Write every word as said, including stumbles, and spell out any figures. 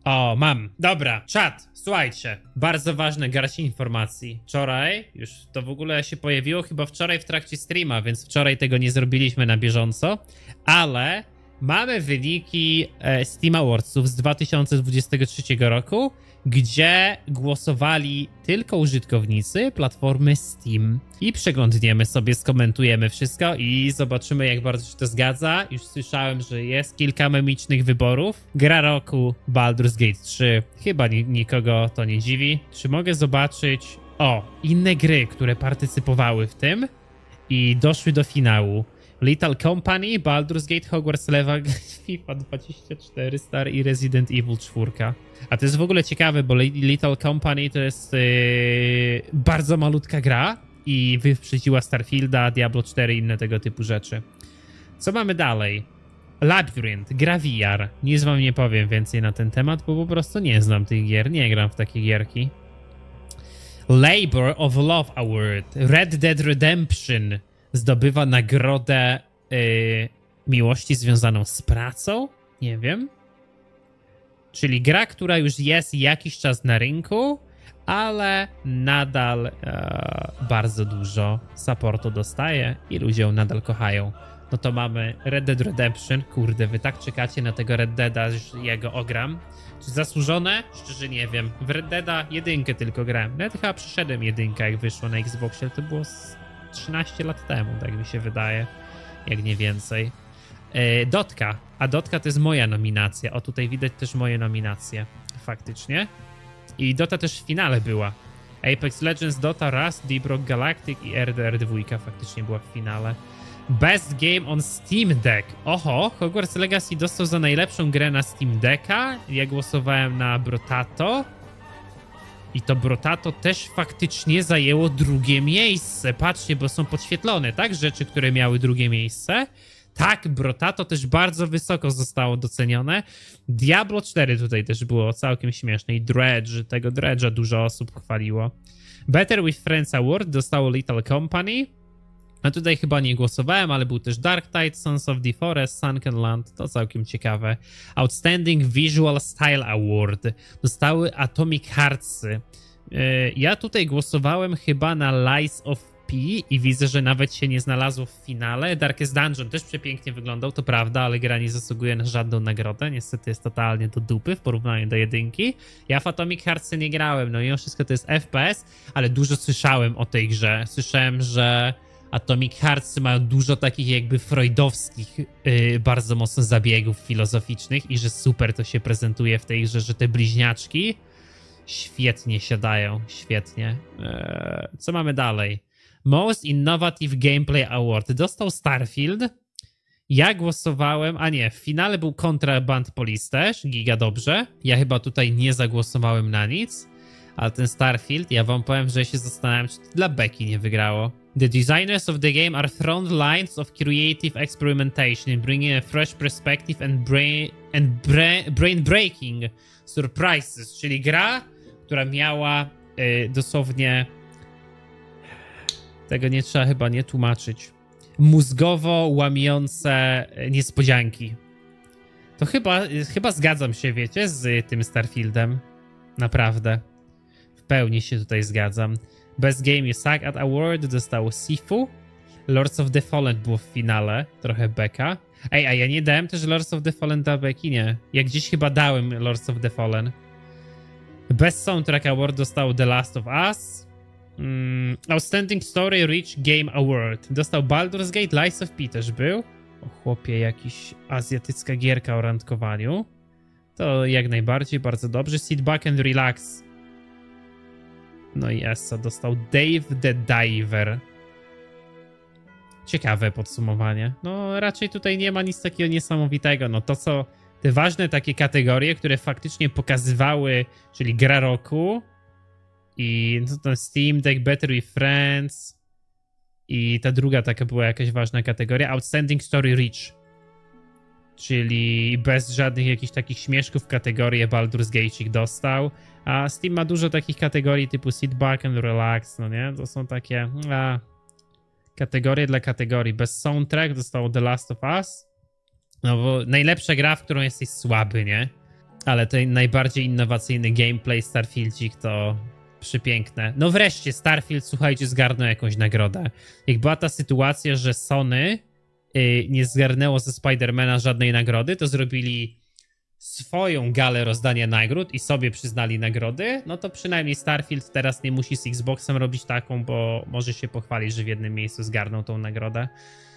O, mam. Dobra, czat, słuchajcie. Bardzo ważne garści informacji. Wczoraj, już to w ogóle się pojawiło chyba wczoraj w trakcie streama, więc wczoraj tego nie zrobiliśmy na bieżąco, ale mamy wyniki e, Steam Awardsów z dwa tysiące dwudziestego trzeciego roku, gdzie głosowali tylko użytkownicy platformy Steam. I przeglądniemy sobie, skomentujemy wszystko i zobaczymy, jak bardzo się to zgadza. Już słyszałem, że jest kilka memicznych wyborów. Gra roku, Baldur's Gate trzy. Chyba ni nikogo to nie dziwi. Czy mogę zobaczyć... O, inne gry, które partycypowały w tym i doszły do finału. Lethal Company, Baldur's Gate, Hogwarts Legacy, FIFA dwadzieścia cztery, Star i Resident Evil cztery. A to jest w ogóle ciekawe, bo Lethal Company to jest yy, bardzo malutka gra i wyprzedziła Starfielda, Diablo cztery i inne tego typu rzeczy. Co mamy dalej? Labyrinth, gra V R. Nic wam nie powiem więcej na ten temat, bo po prostu nie znam tych gier, nie gram w takie gierki. Labor of Love Award, Red Dead Redemption zdobywa nagrodę yy, miłości związaną z pracą? Nie wiem. Czyli gra, która już jest jakiś czas na rynku, ale nadal e, bardzo dużo supportu dostaje i ludzie ją nadal kochają. No to mamy Red Dead Redemption. Kurde, wy tak czekacie na tego Red Deada, że ja go ogram. Czy zasłużone? Szczerze nie wiem. W Red Deada jedynkę tylko grałem. Nawet chyba przeszedłem jedynkę, jak wyszło na Xboxie. To było trzynaście lat temu, tak mi się wydaje. Jak nie więcej. E, Dotka. A Dotka to jest moja nominacja. O, tutaj widać też moje nominacje. Faktycznie. I Dota też w finale była. Apex Legends, Dota, Rust, Deep Rock Galactic i R D R dwa faktycznie była w finale. Best Game on Steam Deck. Oho, Hogwarts Legacy dostał za najlepszą grę na Steam Decka. Ja głosowałem na Brotato. I to Brotato też faktycznie zajęło drugie miejsce. Patrzcie, bo są podświetlone, tak? Rzeczy, które miały drugie miejsce. Tak, Brotato też bardzo wysoko zostało docenione. Diablo cztery tutaj też było całkiem śmieszne. I Dredge, tego Dredge'a dużo osób chwaliło. Better with Friends Award dostało Lethal Company. A tutaj chyba nie głosowałem, ale był też Dark Tide, Sons of the Forest, Sunken Land. To całkiem ciekawe. Outstanding Visual Style Award dostały Atomic Heartsy. Ja tutaj głosowałem chyba na Lies of P i widzę, że nawet się nie znalazło w finale. Darkest Dungeon też przepięknie wyglądał, to prawda, ale gra nie zasługuje na żadną nagrodę. Niestety jest totalnie do dupy w porównaniu do jedynki. Ja w Atomic Heartsy nie grałem, no i wszystko to jest F P S, ale dużo słyszałem o tej grze. Słyszałem, że Atomic Heartsy mają dużo takich jakby freudowskich yy, bardzo mocno zabiegów filozoficznych i że super to się prezentuje w tej grze, że te bliźniaczki świetnie siadają, świetnie. Eee, co mamy dalej? Most Innovative Gameplay Award dostał Starfield. Ja głosowałem, a nie, w finale był Contraband Police też, giga dobrze. Ja chyba tutaj nie zagłosowałem na nic, ale ten Starfield, ja wam powiem, że się zastanawiam, czy to dla beki nie wygrało. The designers of the game are front lines of creative experimentation in bringing a fresh perspective and brain and bra brain breaking surprises, czyli gra, która miała y, dosłownie, tego nie trzeba chyba nie tłumaczyć, mózgowo łamiące niespodzianki. To chyba, chyba zgadzam się, wiecie, z tym Starfieldem. Naprawdę. W pełni się tutaj zgadzam. Best Game is Sagat Award dostało Sifu. Lords of the Fallen było w finale. Trochę beka. Ej, a ja nie dałem też Lords of the Fallen dla beki? Nie. Ja gdzieś chyba dałem Lords of the Fallen. Best Soundtrack Award dostał The Last of Us. Mm, Outstanding Story Rich Game Award dostał Baldur's Gate, Lies of P też był. O chłopie, jakiś azjatycka gierka o randkowaniu. To jak najbardziej, bardzo dobrze. Sit back and relax. No i Essa dostał Dave the Diver. Ciekawe podsumowanie. No raczej tutaj nie ma nic takiego niesamowitego. No to co, te ważne takie kategorie, które faktycznie pokazywały, czyli gra roku i no to Steam Deck, Better with Friends i ta druga taka była jakaś ważna kategoria, Outstanding Story Rich. Czyli bez żadnych jakichś takich śmieszków kategorię Baldur's Gate dostał. A Steam ma dużo takich kategorii typu Sit Back and Relax, no nie? To są takie a, kategorie dla kategorii. Bez soundtrack dostało The Last of Us. No bo najlepsza gra, w którą jesteś słaby, nie? Ale ten najbardziej innowacyjny gameplay Starfieldzik to przepiękne. No wreszcie Starfield, słuchajcie, zgarnął jakąś nagrodę. Jak była ta sytuacja, że Sony yy, nie zgarnęło ze Spidermana żadnej nagrody, to zrobili swoją galę rozdania nagród i sobie przyznali nagrody, no to przynajmniej Starfield teraz nie musi z Xboxem robić taką, bo może się pochwalić, że w jednym miejscu zgarnął tą nagrodę.